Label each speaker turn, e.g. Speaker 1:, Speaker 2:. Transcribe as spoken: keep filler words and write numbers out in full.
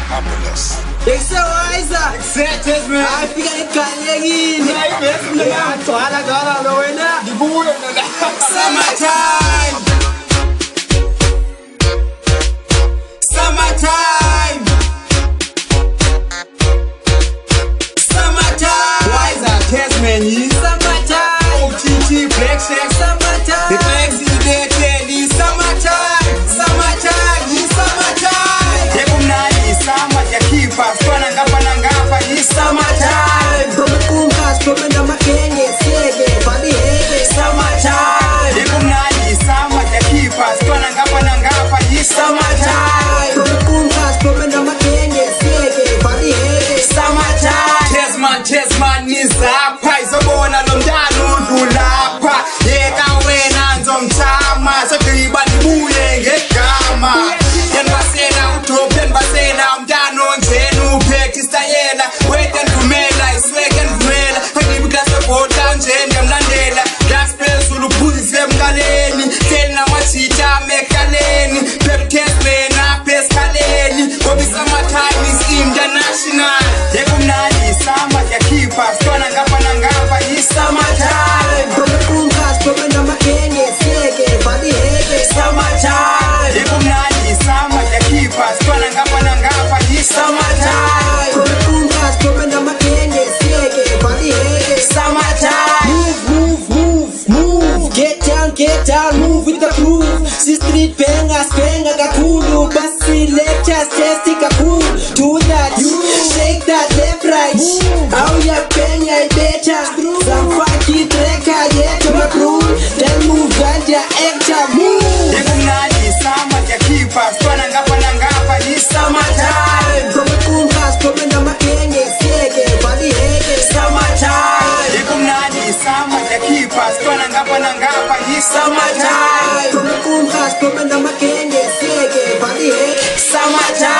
Speaker 1: Marvelous.
Speaker 2: Exercise.
Speaker 1: Exercise, man.
Speaker 2: I figure it can again.
Speaker 1: Yeah, so I got a winner. The boy on the
Speaker 2: Summertime. Summertime. Summertime.
Speaker 1: Why is that test, man?
Speaker 2: Summertime.
Speaker 1: O T T, Black Shack.
Speaker 2: Summertime.
Speaker 1: The Black Sea, they tell you
Speaker 2: Summertime. Summertime. Summertime.
Speaker 1: Yekumnani, summer, ya kipa. Spana ngapa na ngapa, ni
Speaker 2: Summertime. Promekungas, promenda makenge, sege, badi hege. Summertime.
Speaker 1: Yekumnani, summer, ya kipa. Spana ngapa na ngapa, ni
Speaker 2: Summertime. Promekungas, promenda makenge, sege, badi hege. Summertime.
Speaker 1: Tesman, Tesman, ni zapa. Izobona lomdano, ndulapa. Yeka wena, nzomtama. Sokiba nibuye, ngekama. Yenbasena, utop, yenbasena. Mdano, nzenu, peki stayela. Weten kumela, isweken kumela. Hakibuka sepota, njende mlandela. Gaspel, sulu puzi, sve mkaleni. Tena machita, mekaleni. Pepkes, mena, peskaleni. Kobi summertime is international. Yekumnani, summer, ya kipa. Spana ngapa na ngapa, ni
Speaker 2: Summertime. Promekungas, promenda makenge, sege, badi hege. Summertime.
Speaker 1: Yekumnani, summer, ya kipa. Spana ngapa na ngapa, ni
Speaker 2: Summertime. Promekungas, promenda makenge, sege, badi hege. Summertime. Move, move, move, move. Get down, get down, move with the groove. Si street bangers, banger kakulu. Basi lectures, testi kakulu. Do that, shake that left right. How ya penya better. Some funky tracker, yeah, to my crew. Then move and ya enter, move.
Speaker 1: Yekumnani, summer, ya kipa. Spana ngapa na ngapa, ni
Speaker 2: Summertime. Promekungas, promenda makenge, sege, badi hege. Summertime.
Speaker 1: Yekumnani, summer, ya kipa. Spana ngapa na ngapa, ni
Speaker 2: Summertime. Promekungas, promenda makenge, sege, badi hege. Summertime.